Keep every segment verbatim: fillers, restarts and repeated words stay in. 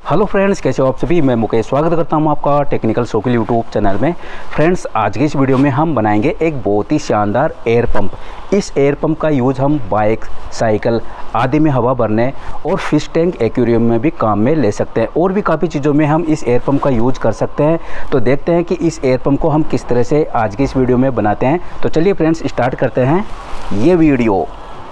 Hello friends, कैसे हो आप सभी। मैं मुकेश स्वागत करता हूं आपका टेक्निकल सर्किल यूट्यूब चैनल में। फ्रेंड्स, आज की इस वीडियो में हम बनाएंगे एक बहुत ही शानदार एयर पंप। इस एयर पंप का यूज़ हम बाइक, साइकिल आदि में हवा भरने और फिश टैंक, एक्वेरियम में भी काम में ले सकते हैं और भी काफ़ी चीज़ों में हम इस एयर पंप का यूज कर सकते हैं। तो देखते हैं कि इस एयर पंप को हम किस तरह से आज की इस वीडियो में बनाते हैं। तो चलिए फ्रेंड्स, स्टार्ट करते हैं ये वीडियो।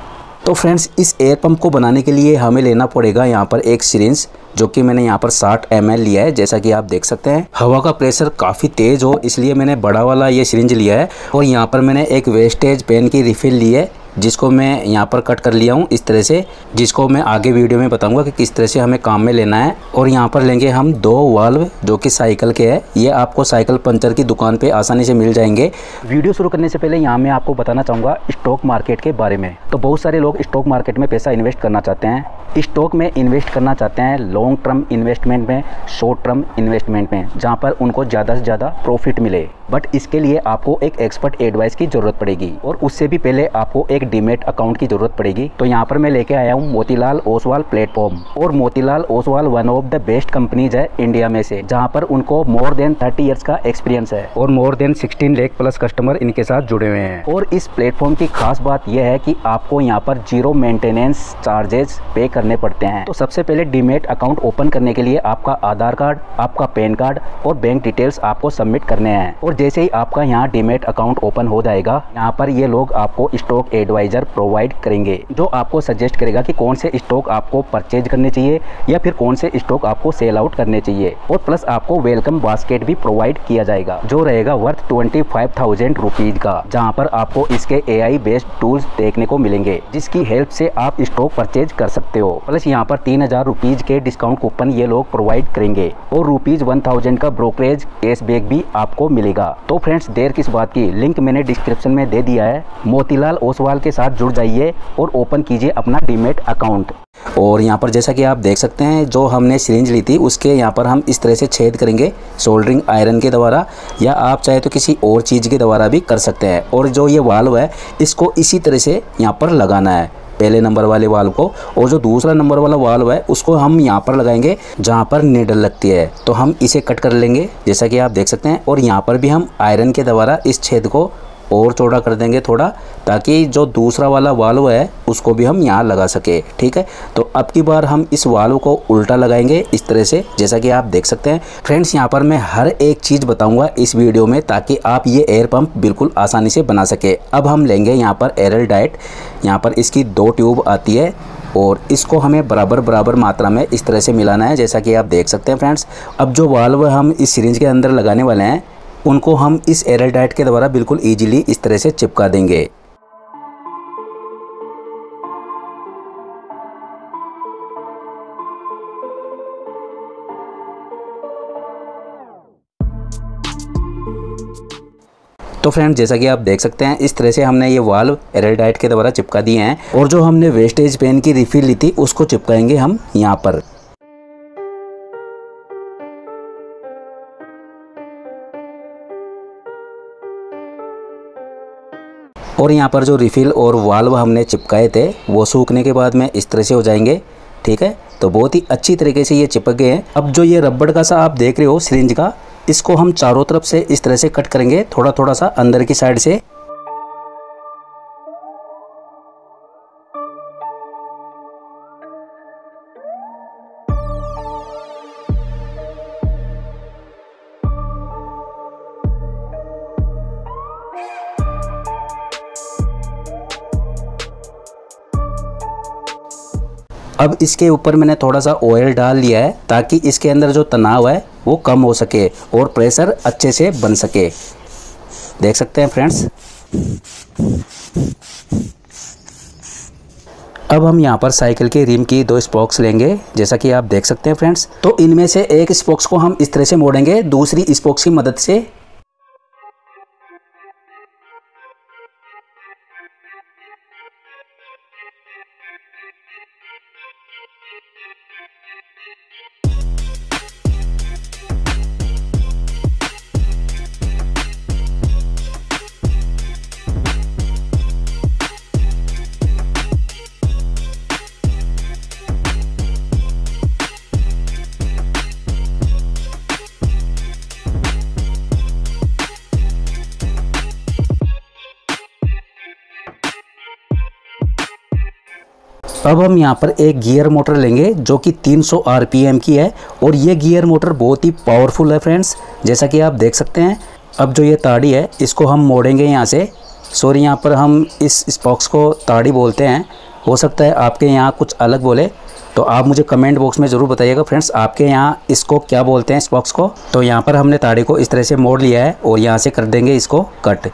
तो फ्रेंड्स, इस एयर पंप को बनाने के लिए हमें लेना पड़ेगा यहाँ पर एक सिरिंज, जो कि मैंने यहाँ पर साठ एम एल लिया है। जैसा कि आप देख सकते हैं, हवा का प्रेशर काफ़ी तेज़ हो इसलिए मैंने बड़ा वाला ये सिरिंज लिया है। और यहाँ पर मैंने एक वेस्टेज पेन की रिफ़िल ली है, जिसको मैं यहाँ पर कट कर लिया हूँ इस तरह से, जिसको मैं आगे वीडियो में बताऊंगा कि किस तरह से हमें काम में लेना है। और यहाँ पर लेंगे हम दो वाल्व, जो कि साइकिल के हैं। ये आपको साइकिल पंचर की दुकान पे आसानी से मिल जाएंगे। वीडियो शुरू करने से पहले यहाँ मैं आपको बताना चाहूँगा स्टॉक मार्केट के बारे में। तो बहुत सारे लोग स्टॉक मार्केट में पैसा इन्वेस्ट करना चाहते हैं, स्टॉक में इन्वेस्ट करना चाहते हैं, लॉन्ग टर्म इन्वेस्टमेंट में, शॉर्ट टर्म इन्वेस्टमेंट में, जहाँ पर उनको ज़्यादा से ज़्यादा प्रॉफिट मिले। बट इसके लिए आपको एक एक्सपर्ट एडवाइस की ज़रूरत पड़ेगी और उससे भी पहले आपको एक डीमेट अकाउंट की ज़रूरत पड़ेगी। तो यहाँ पर मैं लेके आया हूँ मोतीलाल ओसवाल प्लेटफॉर्म। और Motilal Oswal one of the best companies है इंडिया में से, जहाँ पर उनको मोर देन थर्टी ईयर्स का एक्सपीरियंस है और more than sixteen lakh plus customer इनके साथ जुड़े हुए हैं। और इस प्लेटफॉर्म की खास बात यह है कि आपको यहाँ पर जीरो मेंटेनेंस चार्जेस पे करने पड़ते हैं। तो सबसे पहले डीमेट अकाउंट ओपन करने के लिए आपका आधार कार्ड, आपका पैन कार्ड और बैंक डिटेल्स आपको सबमिट करने हैं। और जैसे ही आपका यहाँ डीमेट अकाउंट ओपन हो जाएगा, यहाँ पर ये लोग आपको स्टॉक एडवाइजर प्रोवाइड करेंगे, जो आपको सजेस्ट करेगा कि कौन से स्टॉक आपको परचेज करने चाहिए या फिर कौन से स्टॉक आपको सेल आउट करने चाहिए। और प्लस आपको वेलकम बास्केट भी प्रोवाइड किया जाएगा, जो रहेगा worth twenty five thousand rupees का, जहाँ पर आपको इसके ए आई बेस्ड टूल्स देखने को मिलेंगे, जिसकी हेल्प से आप स्टॉक परचेज कर सकते हो। प्लस यहाँ पर तीन हजार रुपीज के डिस्काउंट कूपन ये लोग प्रोवाइड करेंगे और रुपीज वन थाउजेंड का ब्रोकरेज कैशबैक भी आपको मिलेगा। तो फ्रेंड्स, देर किस बात की, लिंक मैंने डिस्क्रिप्शन में दे दिया है। मोतीलाल ओसवाल के साथ जुड़ जाइए और ओपन कीजिए अपना डीमेट अकाउंट। और यहाँ पर जैसा कि आप देख सकते हैं, जो हमने सिरिंज ली थी उसके यहाँ पर हम इस तरह से छेद करेंगे सोल्डरिंग आयरन के द्वारा, या आप चाहे तो किसी और चीज़ के द्वारा भी कर सकते हैं। और जो ये वाल्व है, इसको इसी तरह से यहाँ पर लगाना है, पहले नंबर वाले वाल्व को। और जो दूसरा नंबर वाला वाल्व है, उसको हम यहाँ पर लगाएंगे जहाँ पर नीडल लगती है। तो हम इसे कट कर लेंगे जैसा कि आप देख सकते हैं। और यहाँ पर भी हम आयरन के द्वारा इस छेद को और चौड़ा कर देंगे थोड़ा, ताकि जो दूसरा वाला वाल्व है उसको भी हम यहाँ लगा सके। ठीक है, तो अब की बार हम इस वाल्व को उल्टा लगाएंगे इस तरह से, जैसा कि आप देख सकते हैं। फ्रेंड्स, यहाँ पर मैं हर एक चीज़ बताऊंगा इस वीडियो में, ताकि आप ये एयर पंप बिल्कुल आसानी से बना सके। अब हम लेंगे यहाँ पर एरल डाइट, यहाँ पर इसकी दो ट्यूब आती है और इसको हमें बराबर बराबर मात्रा में इस तरह से मिलाना है, जैसा कि आप देख सकते हैं फ्रेंड्स। अब जो वाल्व हम इस सिरिंज के अंदर लगाने वाले हैं, उनको हम इस एरल डाइट के द्वारा बिल्कुल इजीली इस तरह से चिपका देंगे। तो फ्रेंड, जैसा कि आप देख सकते हैं, इस तरह से हमने ये वाल्व एरल डाइट के द्वारा चिपका दिए हैं। और जो हमने वेस्टेज पेन की रिफिल ली थी, उसको चिपकाएंगे हम यहाँ पर। और यहाँ पर जो रिफ़िल और वाल्व हमने चिपकाए थे, वो सूखने के बाद में इस तरह से हो जाएंगे। ठीक है, तो बहुत ही अच्छी तरीके से ये चिपक गए हैं। अब जो ये रबड़ का सा आप देख रहे हो सिरिंज का, इसको हम चारों तरफ से इस तरह से कट करेंगे, थोड़ा थोड़ा सा अंदर की साइड से। अब इसके ऊपर मैंने थोड़ा सा ऑयल डाल लिया है, ताकि इसके अंदर जो तनाव है वो कम हो सके और प्रेशर अच्छे से बन सके। देख सकते हैं फ्रेंड्स। अब हम यहाँ पर साइकिल के रिम की दो स्पोक्स लेंगे, जैसा कि आप देख सकते हैं फ्रेंड्स। तो इनमें से एक स्पोक्स को हम इस तरह से मोड़ेंगे दूसरी स्पोक्स की मदद से। अब हम यहाँ पर एक गियर मोटर लेंगे जो कि तीन सौ आरपीएम की है और ये गियर मोटर बहुत ही पावरफुल है फ्रेंड्स, जैसा कि आप देख सकते हैं। अब जो ये ताड़ी है इसको हम मोड़ेंगे यहाँ से। सॉरी, यहाँ पर हम इस स्पॉक्स को ताड़ी बोलते हैं, हो सकता है आपके यहाँ कुछ अलग बोले, तो आप मुझे कमेंट बॉक्स में ज़रूर बताइएगा फ्रेंड्स, आपके यहाँ इसको क्या बोलते हैं इस बॉक्स को। तो यहाँ पर हमने ताड़ी को इस तरह से मोड़ लिया है और यहाँ से कर देंगे इसको कट।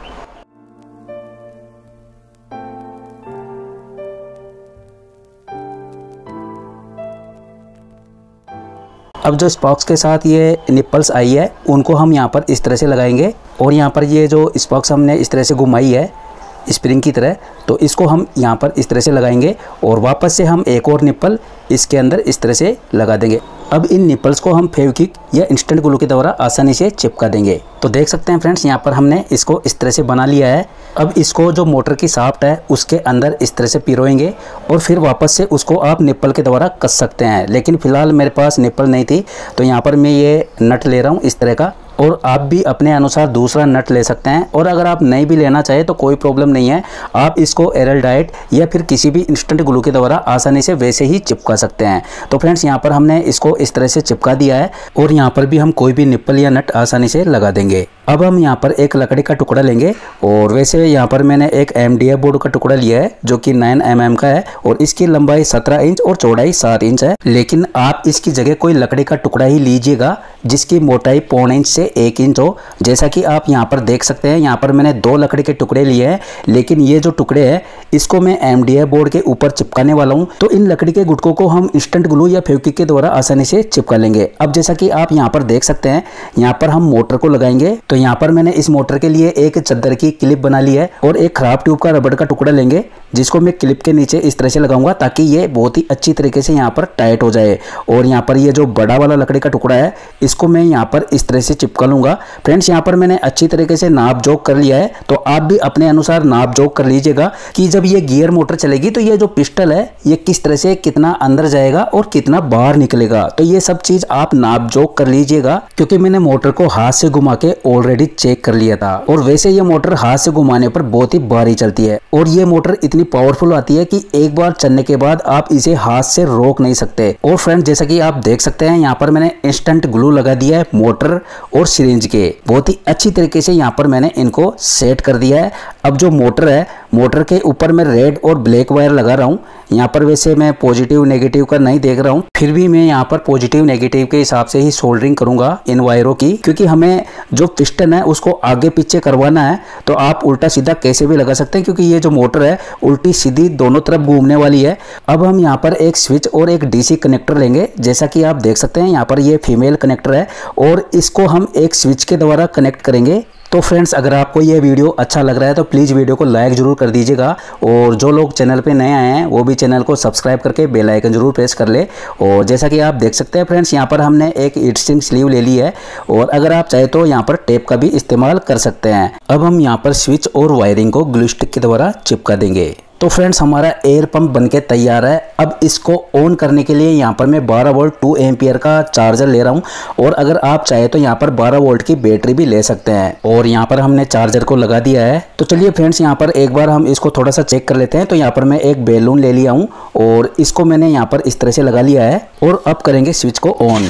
अब जो स्पॉक्स के साथ ये निप्पल्स आई है उनको हम यहाँ पर इस तरह से लगाएंगे और यहाँ पर ये जो स्पॉक्स हमने इस तरह से घुमाई है स्प्रिंग की तरह, तो इसको हम यहाँ पर इस तरह से लगाएंगे और वापस से हम एक और निप्पल इसके अंदर इस तरह से लगा देंगे। अब इन निप्पल्स को हम फेविक्विक या इंस्टेंट ग्लू के द्वारा आसानी से चिपका देंगे। तो देख सकते हैं फ्रेंड्स, यहाँ पर हमने इसको इस तरह से बना लिया है। अब इसको जो मोटर की शाफ्ट है उसके अंदर इस तरह से पिरोएंगे और फिर वापस से उसको आप निप्पल के द्वारा कस सकते हैं, लेकिन फ़िलहाल मेरे पास निप्पल नहीं थी तो यहाँ पर मैं ये नट ले रहा हूँ इस तरह का, और आप भी अपने अनुसार दूसरा नट ले सकते हैं। और अगर आप नहीं भी लेना चाहे तो कोई प्रॉब्लम नहीं है, आप इसको एरल डाइट या फिर किसी भी इंस्टेंट ग्लू के द्वारा आसानी से वैसे ही चिपका सकते हैं। तो फ्रेंड्स, यहाँ पर हमने इसको इस तरह से चिपका दिया है और यहाँ पर भी हम कोई भी निप्पल या नट आसानी से लगा देंगे। अब हम यहाँ पर एक लकड़ी का टुकड़ा लेंगे और वैसे यहाँ पर मैंने एक एम डी एफ बोर्ड का टुकड़ा लिया है जो कि नाइन एम एम का है और इसकी लंबाई सत्रह इंच और चौड़ाई सात इंच है, लेकिन आप इसकी जगह कोई लकड़ी का टुकड़ा ही लीजिएगा जिसकी मोटाई पौने इंच से एक इंच हो। जैसा कि आप यहाँ पर देख सकते हैं, यहाँ पर मैंने दो लकड़ी के टुकड़े लिए हैं, लेकिन ये जो टुकड़े हैं इसको मैं एम डी एफ बोर्ड के ऊपर चिपकाने वाला हूँ। तो इन लकड़ी के गुटकों को हम इंस्टेंट ग्लू या फेविक्विक के द्वारा आसानी से चिपका लेंगे। अब जैसा कि आप यहाँ पर देख सकते हैं, यहाँ पर हम मोटर को लगाएंगे। तो यहाँ पर मैंने इस मोटर के लिए एक चद्दर की क्लिप बना ली है और एक खराब ट्यूब का रबड़ का टुकड़ा लेंगे जिसको मैं क्लिप के नीचे इस तरह से लगाऊंगा ताकि ये बहुत ही अच्छी तरीके से यहाँ पर टाइट हो जाए। और यहाँ पर ये जो बड़ा वाला लकड़ी का टुकड़ा है इसको मैं यहाँ पर इस तरह से चिपका लूंगा। फ्रेंड्स, यहाँ पर मैंने अच्छी तरीके से नाप जोक कर लिया है, तो आप भी अपने अनुसार नाप जोक कर लीजिएगा कि जब ये गियर मोटर चलेगी तो ये जो पिस्टल है ये किस तरह से कितना अंदर जाएगा और कितना बाहर निकलेगा। तो ये सब चीज आप नाप जोक कर लीजिएगा, क्योंकि मैंने मोटर को हाथ से घुमा के ऑलरेडी चेक कर लिया था। और वैसे ये मोटर हाथ से घुमाने पर बहुत ही भारी चलती है और ये मोटर इतनी पावरफुल आती है कि एक बार चलने के बाद आप इसे हाथ से रोक नहीं सकते। और फ्रेंड्स, जैसा कि आप देख सकते हैं, यहाँ पर मैंने इंस्टेंट ग्लू लगा दिया है मोटर और सिरिंज के, बहुत ही अच्छी तरीके से यहाँ पर मैंने इनको सेट कर दिया है। अब जो मोटर है, मोटर के ऊपर मैं रेड और ब्लैक वायर लगा रहा हूँ। यहाँ पर वैसे मैं पॉजिटिव नेगेटिव का नहीं देख रहा हूँ, फिर भी मैं यहाँ पर पॉजिटिव नेगेटिव के हिसाब से ही सोल्डरिंग करूंगा इन वायरों की, क्योंकि हमें जो पिस्टन है उसको आगे पीछे करवाना है। तो आप उल्टा सीधा कैसे भी लगा सकते हैं, क्योंकि ये जो मोटर है उल्टी सीधी दोनों तरफ घूमने वाली है। अब हम यहाँ पर एक स्विच और एक डीसी कनेक्टर लेंगे। जैसा कि आप देख सकते हैं, यहाँ पर ये फीमेल कनेक्टर है और इसको हम एक स्विच के द्वारा कनेक्ट करेंगे। तो फ्रेंड्स, अगर आपको ये वीडियो अच्छा लग रहा है तो प्लीज़ वीडियो को लाइक जरूर कर दीजिएगा और जो लोग चैनल पे नए आए हैं वो भी चैनल को सब्सक्राइब करके बेल आइकन जरूर प्रेस कर ले। और जैसा कि आप देख सकते हैं फ्रेंड्स, यहाँ पर हमने एक हीट सिंक स्लीव ले ली है और अगर आप चाहे तो यहाँ पर टेप का भी इस्तेमाल कर सकते हैं। अब हम यहाँ पर स्विच और वायरिंग को ग्लू स्टिक के द्वारा चिपका देंगे। तो फ्रेंड्स, हमारा एयर पंप बनके तैयार है। अब इसको ऑन करने के लिए यहाँ पर मैं बारह वोल्ट टू एम्पियर का चार्जर ले रहा हूँ और अगर आप चाहे तो यहाँ पर बारह वोल्ट की बैटरी भी ले सकते हैं। और यहाँ पर हमने चार्जर को लगा दिया है। तो चलिए फ्रेंड्स, यहाँ पर एक बार हम इसको थोड़ा सा चेक कर लेते हैं। तो यहाँ पर मैं एक बैलून ले लिया हूँ और इसको मैंने यहाँ पर इस तरह से लगा लिया है और अब करेंगे स्विच को ऑन।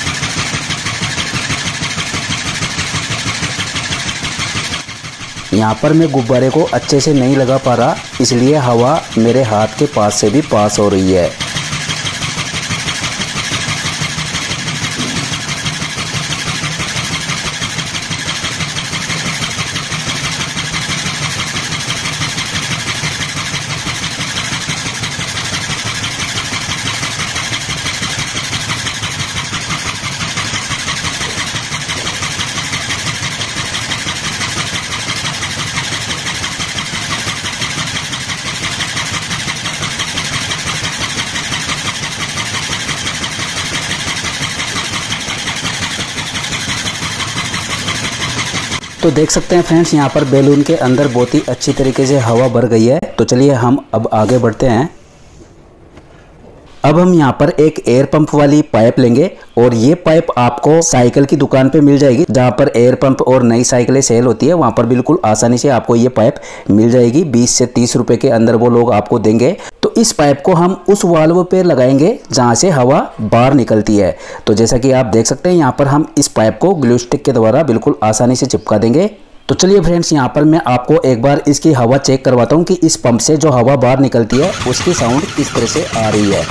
यहाँ पर मैं गुब्बारे को अच्छे से नहीं लगा पा रहा, इसलिए हवा मेरे हाथ के पास से भी पास हो रही है। तो देख सकते हैं फ्रेंड्स, यहाँ पर बैलून के अंदर बहुत ही अच्छी तरीके से हवा भर गई है। तो चलिए हम अब आगे बढ़ते हैं। अब हम यहाँ पर एक एयर पंप वाली पाइप लेंगे और ये पाइप आपको साइकिल की दुकान पे मिल जाएगी। जहाँ पर एयर पंप और नई साइकिलें सेल होती है वहाँ पर बिल्कुल आसानी से आपको ये पाइप मिल जाएगी। बीस से तीस रुपए के अंदर वो लोग आपको देंगे। तो इस पाइप को हम उस वाल्व पे लगाएंगे जहाँ से हवा बाहर निकलती है। तो जैसा कि आप देख सकते हैं यहाँ पर हम इस पाइप को ग्लू स्टिक के द्वारा बिल्कुल आसानी से चिपका देंगे। तो चलिए फ्रेंड्स, यहाँ पर मैं आपको एक बार इसकी हवा चेक करवाता हूँ कि इस पंप से जो हवा बाहर निकलती है उसकी साउंड किस तरह से आ रही है।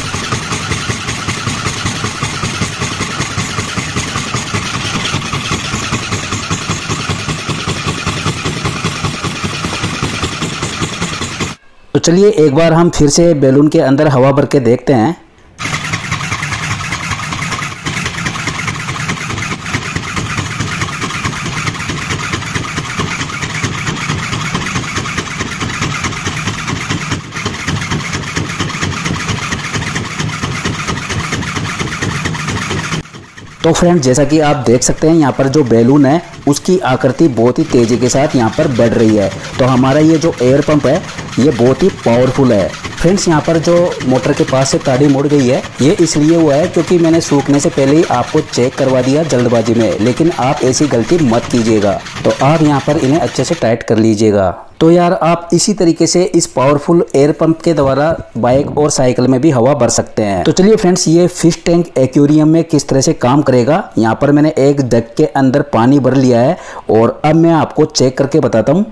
तो चलिए एक बार हम फिर से बैलून के अंदर हवा भर के देखते हैं। तो फ्रेंड्स, जैसा कि आप देख सकते हैं यहाँ पर जो बैलून है उसकी आकृति बहुत ही तेज़ी के साथ यहाँ पर बढ़ रही है। तो हमारा ये जो एयर पंप है ये बहुत ही पावरफुल है। फ्रेंड्स, यहाँ पर जो मोटर के पास से ताड़ी मुड़ गई है ये इसलिए हुआ है क्योंकि मैंने सूखने से पहले ही आपको चेक करवा दिया जल्दबाजी में, लेकिन आप ऐसी गलती मत कीजिएगा। तो आप यहाँ पर इन्हें अच्छे से टाइट कर लीजिएगा। तो यार आप इसी तरीके से इस पावरफुल एयर पंप के द्वारा बाइक और साइकिल में भी हवा भर सकते हैं। तो चलिए फ्रेंड्स, ये फिश टैंक एक्वेरियम में किस तरह से काम करेगा, यहाँ पर मैंने एक जग के अंदर पानी भर लिया है और अब मैं आपको चेक करके बताता हूँ।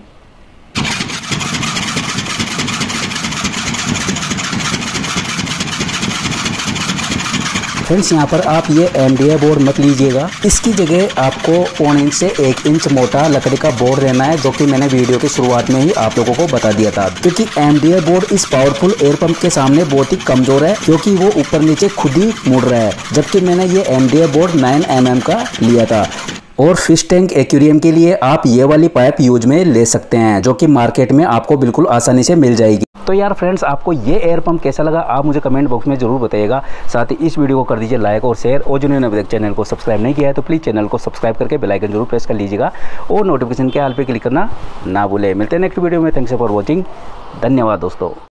फ्रेंड्स, यहाँ पर आप ये एमडीए बोर्ड मत लीजिएगा, इसकी जगह आपको पौन इंच से एक इंच मोटा लकड़ी का बोर्ड लेना है, जो कि मैंने वीडियो की शुरुआत में ही आप लोगों को बता दिया था। क्योंकि एमडीए बोर्ड इस पावरफुल एयर पंप के सामने बहुत ही कमजोर है क्योंकि वो ऊपर नीचे खुद ही मुड़ रहा है, जबकि मैंने ये MDA board nine M M का लिया था। और फिश टैंक एक्वेरियम के लिए आप ये वाली पाइप यूज में ले सकते हैं, जो कि मार्केट में आपको बिल्कुल आसानी से मिल जाएगी। तो यार फ्रेंड्स, आपको ये एयर पंप कैसा लगा आप मुझे कमेंट बॉक्स में जरूर बताइएगा। साथ ही इस वीडियो को कर दीजिए लाइक और शेयर, और जिन्होंने अभी तक चैनल को सब्सक्राइब नहीं किया है तो प्लीज़ चैनल को सब्सक्राइब करके बेल आइकन जरूर प्रेस कर लीजिएगा और नोटिफिकेशन के ऑल पे क्लिक करना ना भूलें। मिलते हैं नेक्स्ट वीडियो में। Thanks for watching. धन्यवाद दोस्तों।